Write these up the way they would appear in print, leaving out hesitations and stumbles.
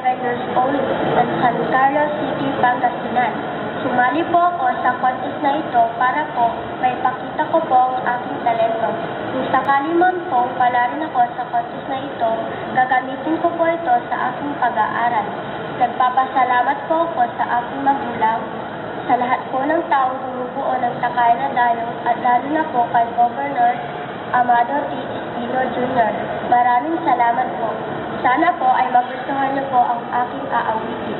years old ng San Carlos City, Pangasinan. Sumali po ako sa contest na ito para po maipakita ko po ang aking talento. Kung sakali man po pala rin ako sa contest na ito, gagamitin ko po ito sa aking pag-aaral. Nagpapasalamat po ako sa aking magulang, sa lahat po ng taong bumubuo ng Takay na Dayo at lalo na po kay Governor Amado T. Espino Jr. Maraming salamat po. Sana po ay magustuhan niyo po ang aking aawitin.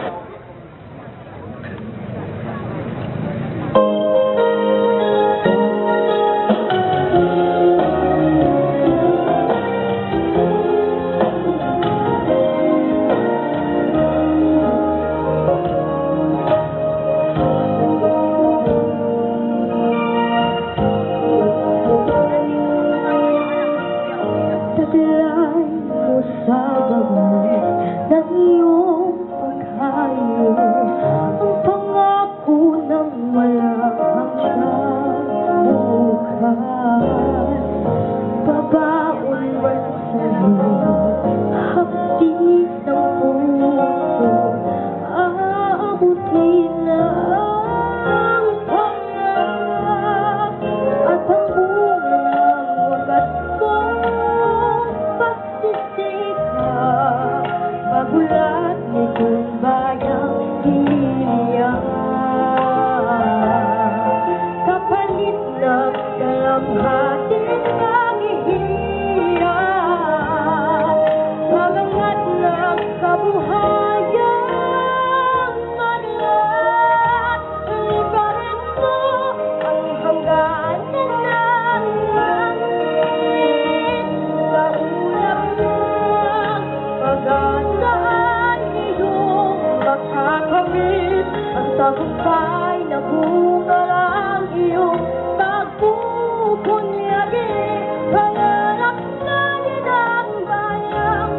Tagumpay na bunga ang iyong pagpupunyagi, pangarap na ginang bayang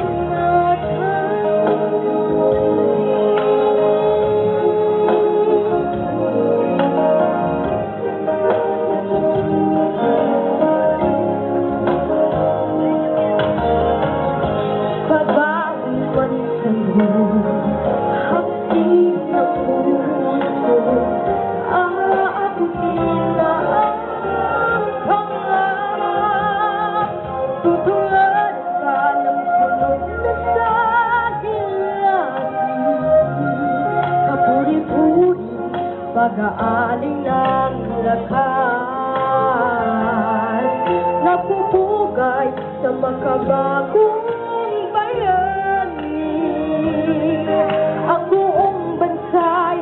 pagbawiwan sa loob. Pag-aaling ng lakas, napupugay sa makabagong bayani. Ang buong bansay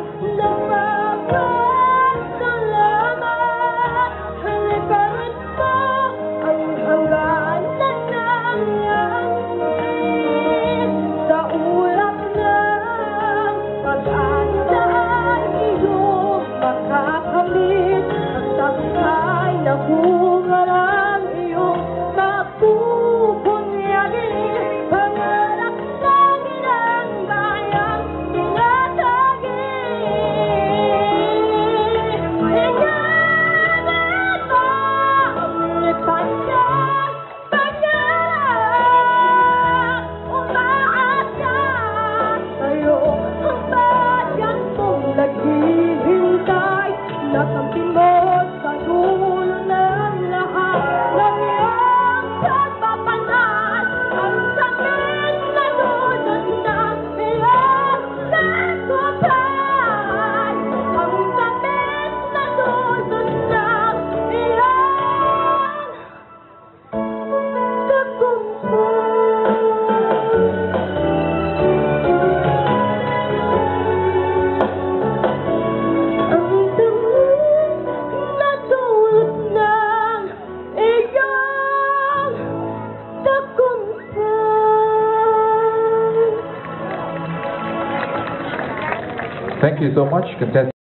nagpapasalamat. Halikaran mo ang hangganan ng langit. Sa ulap ng pag-asa makakamit ang tagumpay na bunga ng iyong mapupunyagi, pangarap na ginang bayang tinatagi. Ingatan mo ang lipanyang pangarap, umaasa sa'yo ang bayan mong naghihintay. Nakamtin mo sa dulo ng lahat ng iyong pagpapanan. Ang sakit na dudot ng iyong tagumpay. Ang sakit na dudot ng iyong tagumpay. Thank you so much, contestant.